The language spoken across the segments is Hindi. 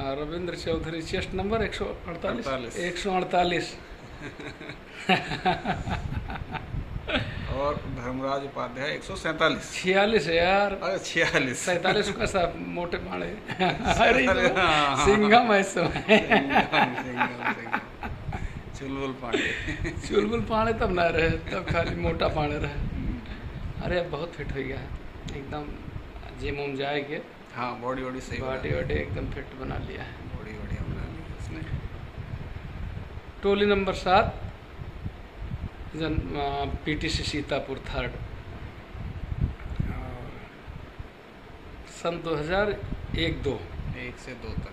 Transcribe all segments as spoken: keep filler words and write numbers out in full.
रविंद्र चौधरी, चेस्ट नंबर एक सौ अड़तालीस एक सौ अड़तालीस और धर्मराज उपाध्याय एक सौ सैतालीस छियालीस है यार। अरे छियालीस सैतालीस का सा मोटे पाड़े अरे तो सिंघम है सो चुलबुल पांडे चुलबुल पाड़े तब ना रहे, तब खाली मोटा पाड़े रहे। अरे अब बहुत फिट हो गया है एकदम, जिम उम जाए के। हाँ बॉडी वॉडी सही, बॉडी वॉडी एकदम फिट बना लिया है। बॉडी बढ़िया बना ली उसने। टोली नंबर सात, जन पीटीसी सीतापुर थर्ड, और सन दो हज़ार एक दो एक से दो तक।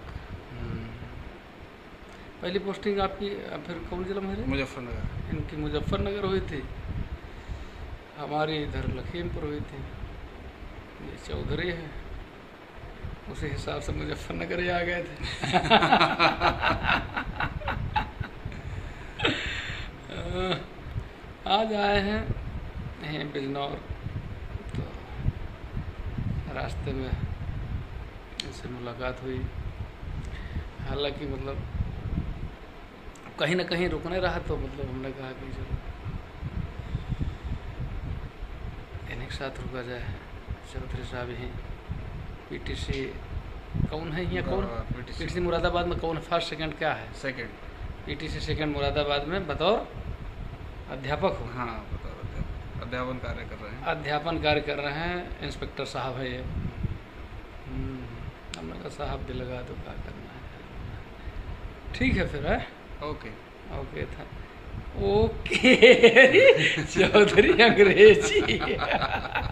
पहली पोस्टिंग आपकी फिर कौन जिला में है? मुजफ्फरनगर। इनकी मुजफ्फरनगर हुई थी, हमारी इधर लखीमपुर हुई थी। ये चौधरी है, उसी हिसाब से मुजफ्फरनगर ही आ गए थे। आज आए हैं यहीं बिजनौर, तो रास्ते में इनसे मुलाकात हुई। हालांकि मतलब कहीं ना कहीं रुकने रहा, तो मतलब हमने कहा कि चलो इन्हीं के साथ रुका जाए। चौधरी साहब यहीं पीटीसी कौन है यहाँ, कौन पीटीसी मुरादाबाद में कौन फर्स्ट सेकंड क्या है? सेकंड पीटीसी सेकंड मुरादाबाद में बतौर अध्यापक हो। हाँ बतौर अध्यापक, अध्यापन कार्य कर रहे हैं। अध्यापन कार्य कर रहे हैं, इंस्पेक्टर साहब है ये। हमने कहा साहब भी लगा दो, क्या करना है। ठीक है फिर है, ओके ओके था ओके चौधरी अंग्रेजी